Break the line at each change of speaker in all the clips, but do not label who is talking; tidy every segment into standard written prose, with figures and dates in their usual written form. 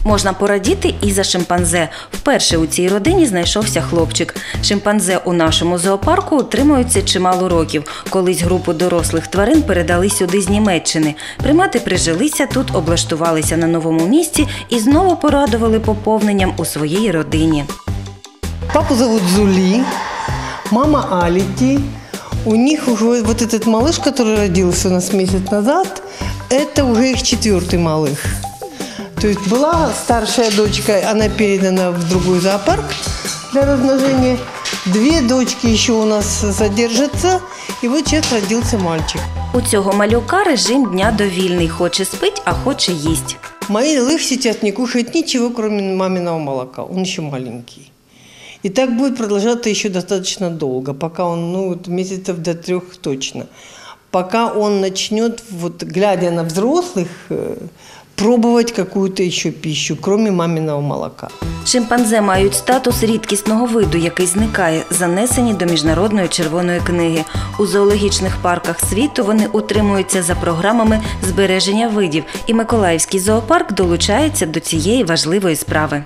Можна порадіти і за шимпанзе. Вперше у цій родині знайшовся хлопчик. Шимпанзе у нашому зоопарку утримуються чимало років. Колись групу дорослих тварин передали сюди з Німеччини. Примати прижилися тут, облаштувалися на новому місці і знову порадували поповненням у своїй родині.
Папу зовут Зули, мама Алити. У них уже вот этот малыш, который родился у нас месяц назад, это уже их 4-й малыш. То есть была старшая дочка, она передана в другой зоопарк для размножения. 2 дочки еще у нас задержатся, и вот сейчас родился мальчик.
У цього малюка режим дня довільний. Хоче спить, а хоче їсть.
Малыш сейчас не кушает ничего, кроме маминого молока. Он еще маленький. И так будет продолжаться еще достаточно долго, пока он, месяцев до 3 точно. Пока он начнет, глядя на взрослых, пробовать какую-то еще пищу, кроме маминого молока.
Шимпанзе мають статус рідкісного виду, який зникає, занесені до Міжнародної червоної книги. У зоологічних парках світу вони утримуються за програмами збереження видів, і Миколаївський зоопарк долучається до цієї важливої справи.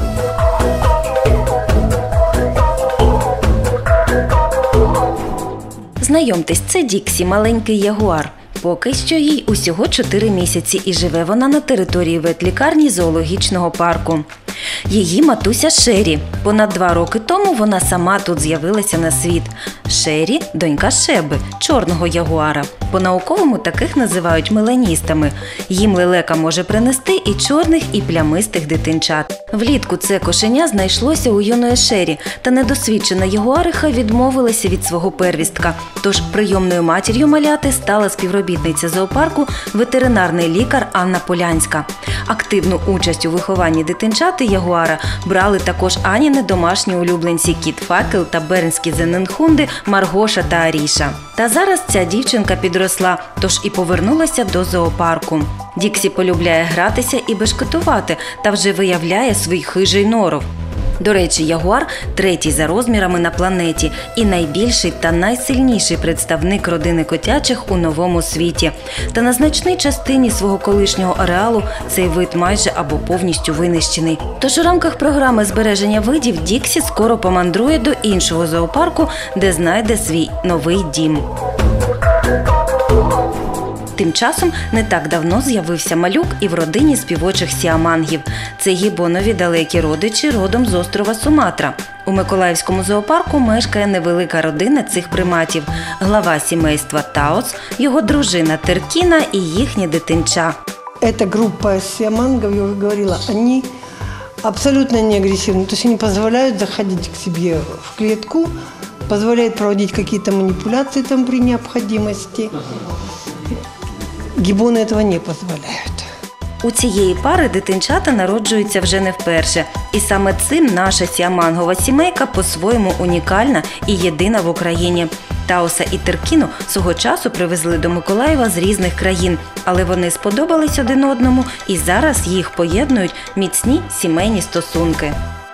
Знайомтесь, це Діксі, маленький ягуар. Поки що їй усього 4 місяці і живе вона на території ветлікарні зоологічного парку. Її матуся Шері. Понад 2 роки тому вона сама тут з'явилася на світ. Шері – донька Шеби, чорного ягуара. По-науковому таких називають меланістами. Їм лелека може принести і чорних, і плямистих дитинчат. Влітку це кошеня знайшлося у юної Шері, та недосвідчена ягуариха відмовилася від свого первістка. Тож прийомною матір'ю маляти стала співробітниця зоопарку, ветеринарний лікар Анна Полянська. Активну участь у вихованні дитинчати ягуара брали також Аніни домашні улюбленці Кіт Факел та бернські зенненхунди Маргоша та Аріша. Та зараз ця дівчинка підросла, тож і повернулася до зоопарку. Діксі полюбляє гратися і бешкетувати, та вже виявляє свій хижий норов. До речі, ягуар – 3-й за розмірами на планеті і найбільший та найсильніший представник родини котячих у новому світі. Та на значній частині свого колишнього ареалу цей вид майже або повністю винищений. Тож у рамках програми збереження видів Діксі скоро помандрує до іншого зоопарку, де знайде свій новий дім. Тим часом не так давно з'явився малюк і в родині співочих сіамангів. Це гібонові далекі родичі родом з острова Суматра. У Миколаївському зоопарку мешкає невелика родина цих приматів. Глава сімейства Таос, його дружина Теркіна і їхні дитинча.
Эта группа сиамангов, я уже говорила, они абсолютно не агрессивны. То есть они позволяют заходить к себе в клетку, позволяют проводить какие-то манипуляции там при необходимости. Гібони этого не дозволяють.
У цієї пари дитинчата народжуються вже не вперше. І саме цим наша сіамангова сімейка по-своєму унікальна і єдина в Україні. Таоса і Теркіну свого часу привезли до Миколаєва з різних країн, але вони сподобались один одному і зараз їх поєднують міцні сімейні стосунки.